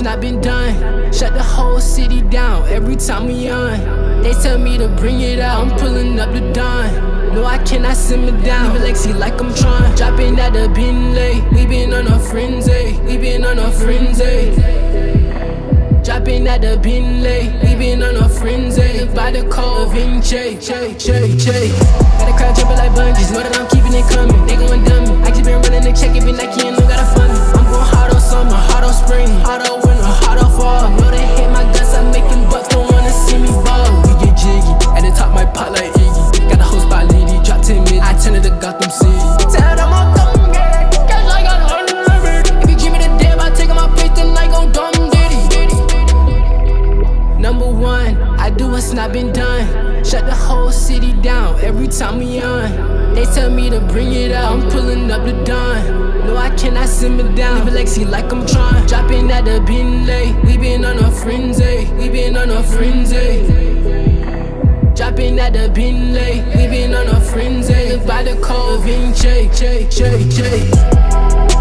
not been done. Shut the whole city down every time we on. They tell me to bring it out, I'm pulling up the dawn. No, I cannot simmer down, leave Lexi like I'm trying. Dropping at the Bentley, we been on a frenzy, we been on a frenzy. Dropping at the Bentley, we been on a frenzy. By the code, Vinci Code. Got a crowd jumping like bungees, know that I'm keeping it coming. They going dummy, I just been running the check, even Nike and no gotta fund me. I'm going hard on summer, hard on spring, hard on winter, hard on fall. Know they hate my guts, I'm making bucks, don't wanna see me ball. We get jiggy, at the top my pot like Iggy. Got a whole spot lady, drop 10 mid, I turn it to Gotham City. Tell them I'm coming, cash like I got $100. If you give me the damn, I take my place, then I gon' dumb ditty. Number one, I do what's not been done. Shut the whole city down every time we on. They tell me to bring it out, I'm pulling up the dawn. No, I cannot simmer down, leave Lexi like I'm trying. Dropping at the Bentley, we been on a frenzy, we been on a frenzy. Dropping at the Bentley, we been on a frenzy. By the code, Vinci Code.